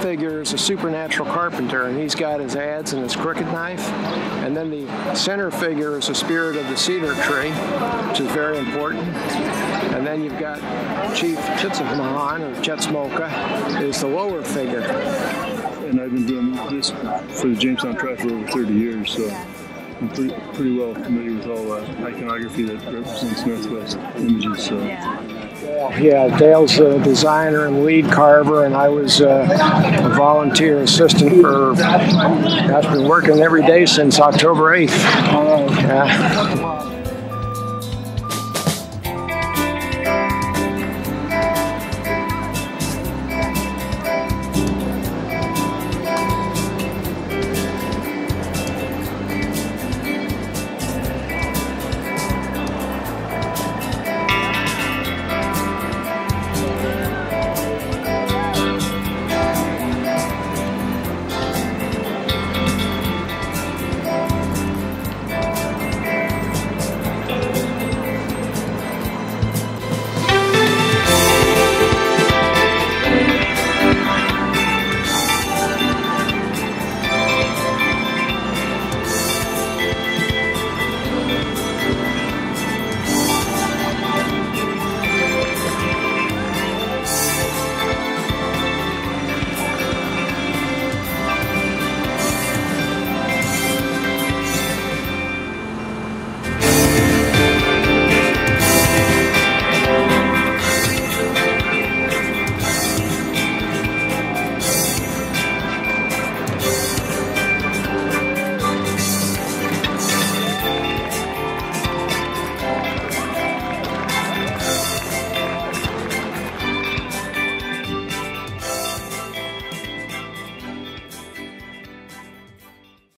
figure is a supernatural carpenter, and he's got his adze and his crooked knife. And then the center figure is the spirit of the cedar tree, which is very important. And then you've got Chief Chitsamahan, or Chetsmoka, is the lower figure. And I've been doing this for the Jamestown Tribe for over 30 years, so I'm pretty well familiar with all iconography that represents Northwest images. So. Yeah, Dale's the designer and lead carver, and I was a volunteer assistant for, I've been working every day since October 8th. Yeah.